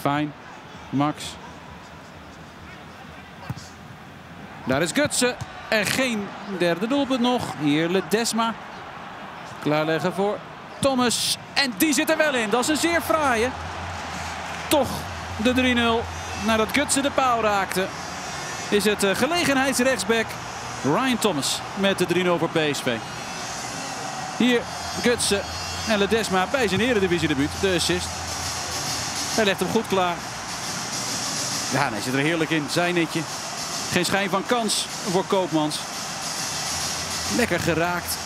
Fijn. Max. Daar is Gutsen. En geen derde doelpunt nog. Hier Ledesma. Klaarleggen voor Thomas. En die zit er wel in. Dat is een zeer fraaie. Toch de 3-0. Nadat Gutsen de paal raakte. Is het gelegenheidsrechtsback Ryan Thomas met de 3-0 voor PSV. Hier Gutsen en Ledesma bij zijn eredivisiedebuut. De assist. Hij legt hem goed klaar. Ja, hij zit er heerlijk in. Zijnetje. Geen schijn van kans voor Koopmans. Lekker geraakt.